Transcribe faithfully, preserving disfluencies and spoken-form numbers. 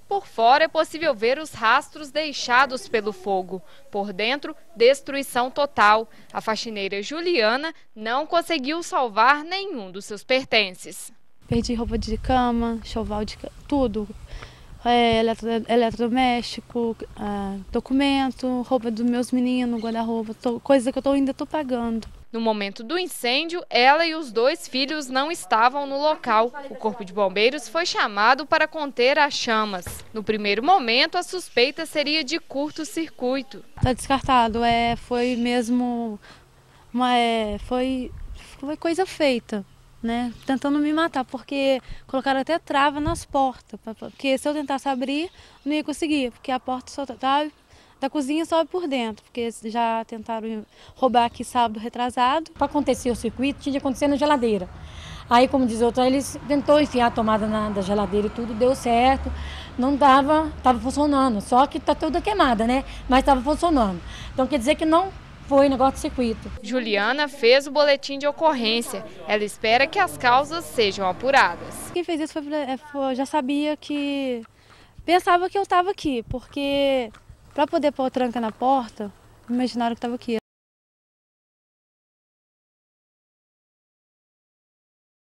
Por fora é possível ver os rastros deixados pelo fogo. Por dentro, destruição total. A faxineira Juliana não conseguiu salvar nenhum dos seus pertences. Perdi roupa de cama, enxoval de cama, tudo. É, eletro, eletrodoméstico, é, documento, roupa dos meus meninos, guarda-roupa, coisa que eu tô, ainda estou pagando. No momento do incêndio, ela e os dois filhos não estavam no local. O Corpo de Bombeiros foi chamado para conter as chamas. No primeiro momento, a suspeita seria de curto-circuito. Está descartado, é, foi mesmo uma, é, foi, foi coisa feita, né? Tentando me matar, porque colocaram até trava nas portas, porque se eu tentasse abrir, não ia conseguir, porque a porta só estava... Da cozinha sobe por dentro, porque já tentaram roubar aqui sábado retrasado. Para acontecer o circuito, tinha que acontecer na geladeira. Aí, como diz outro, eles tentou enfiar a tomada na da geladeira e tudo, deu certo. Não dava, estava funcionando, só que está toda queimada, né? Mas estava funcionando. Então quer dizer que não foi negócio de circuito. Juliana fez o boletim de ocorrência. Ela espera que as causas sejam apuradas. Quem fez isso foi, foi, já sabia que... Pensava que eu estava aqui, porque... Para poder pôr tranca na porta, imaginaram que estava aqui.